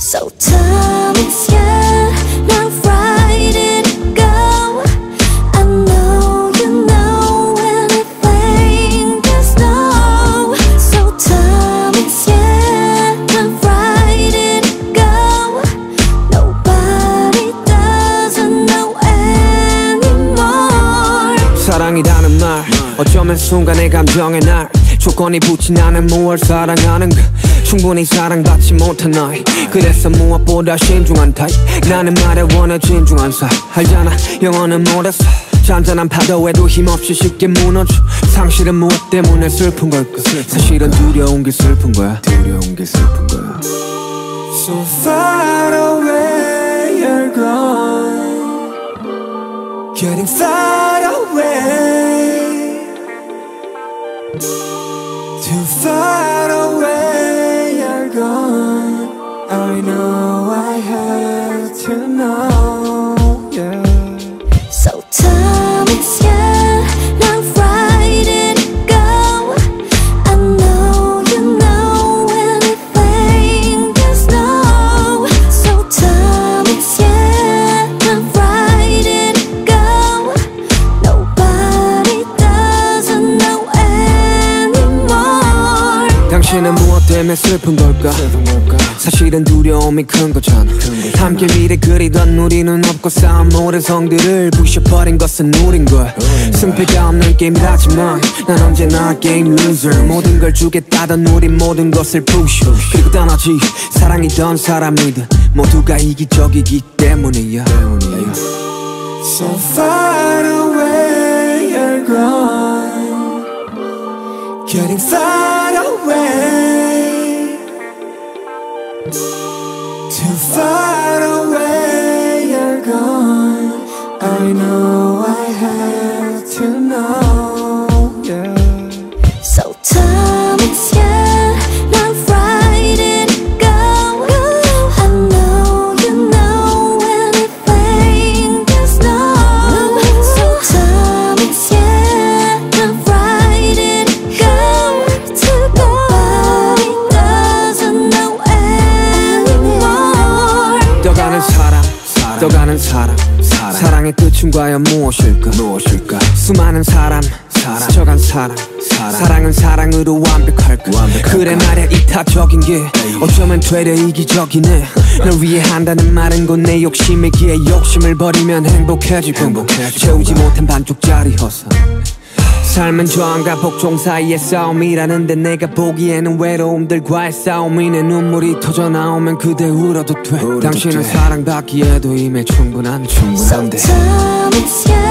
So time is here, now right it go. I know you know anything there's no. So time is here, now right it go. Nobody doesn't know anymore. 사랑이라는 말 어쩌면 순간의 감정의 날 조건이 붙진 않은 무얼 사랑하는가 충분히 사랑받지 못한 너희 그래서 무엇보다 신중한 타입 나는 말에 원해 진중한 사 알잖아 영어는 못했어 잔잔한 파도에도 힘없이 쉽게 무너져 상실은 무엇 때문에 슬픈 걸까 사실은 두려운 게 슬픈 거야 두려운 게 슬픈 거야 So far away you're gone Getting far away Too far away you're gone I know I have to know yeah. So time is here, now right it go. I know you know anything there's no. So time is here, now right it go. Nobody doesn't know anymore. 당신은 무엇 때문에 슬픈 걸까? 사실은 두려움이 큰 거잖아 함께 미래 그리던 우리는 없고 쌓은 모든 성들을 부셔버린 것은 우린 걸 승패가 없는 게임이라지만 난 언제나 게임 루저 모든 걸 주겠다던 우린 모든 것을 부셔 그리고 떠나지 사랑이던 사람이든 모두가 이기적이기 때문이야 So far away you're gone Getting far away Too far away you're gone I know I have to know yeah. So time is here, now right it go. I know you know anything there's no. So time is here, now right it go. Nobody doesn't know anymore. 떠가는 사람 떠가는 사람 사랑의 끝은 과연 무엇일까 수많은 사람 스쳐간 사랑 사랑은 사랑으로 완벽할까 그래 말야 이타적인 게 어쩌면 되려 이기적이네 널 위해 한다는 말은 곧 내 욕심이기에 욕심을 버리면 행복해지고 채우지 못한 반쪽짜리 허상 삶은 저항과 복종 사이의 싸움이라는데 내가 보기에는 외로움들과의 싸움이네 눈물이 터져 나오면 그대 울어도 돼 당신은 사랑받기에도 이미 충분한데 So time is here